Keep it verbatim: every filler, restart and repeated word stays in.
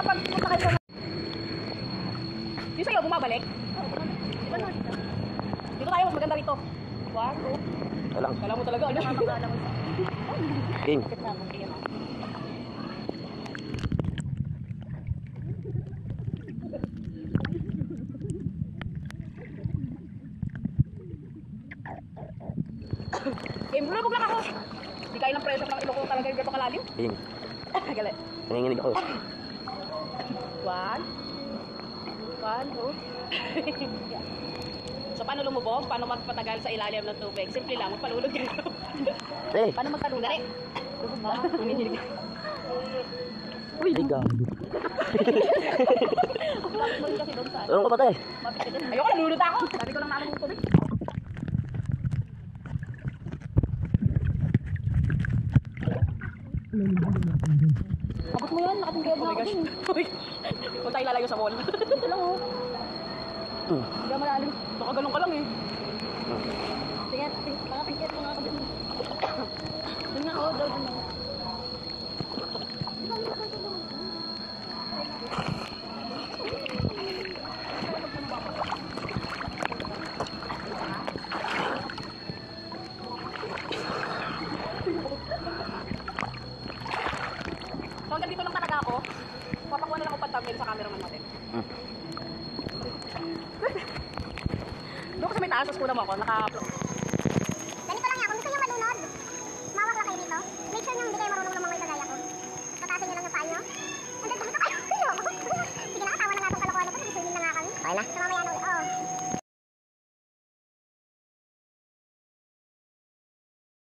kapag punta kayo sa... Yung sa'yo, bumabalik? Oo, bumabalik. Diba no? Dito tayo, mas maganda rito. One, two. Alang. Kala mo talaga, ano? Makakala mo. King. Bakit naman? Ayan, oh. Game, bulabog lang ako. Hindi kaya ng pressure ng ilo ko talaga yung gato kalalim. King. Galit. Nanginginig ako. One. One, two. So, paano lumubog? Paano magpatagal sa ilalim ng tubig? Simple lang, magpalulog dito. Eh. Paano magtalungan? Dali. Lubog ba? Hinihilig. Uy. Ay, gago. Bakit mo rin kasi doon sa ano? Anong kapatay? Mapit ka doon. Ayoko, nalulod ako. Sabi ko lang namin ng tubig. Abot mo yan, nakatinggab Oh na my ako gosh. dun. Huwag tayo lalayo sa wall. Ito lang oh. Hmm. Hindi ka malalim. Baka ganun ka lang eh. Tingnan, tingnan, mga tingkit mo nga ako dun. Dun nga oh, daw dun oh. So hanggang dito lang talaga ako. Papakuha na lang ako pag-thumbnail sa cameraman natin. Hmm. Doon ko sa may taas, tapos kuna mo ako. Naka-upload. Ganito lang yan, kung gusto nyo malunod, mawak lang kayo dito. Make sure nyo hindi kayo marunong lumangoy kagaya ko. Tatasin nyo lang yung paa nyo. And then, kumito kayo. Sige na, tawa na nga itong kalokohan na ito. Nag-swimming na nga kami. Okay na? So mamaya na ulit. Oo.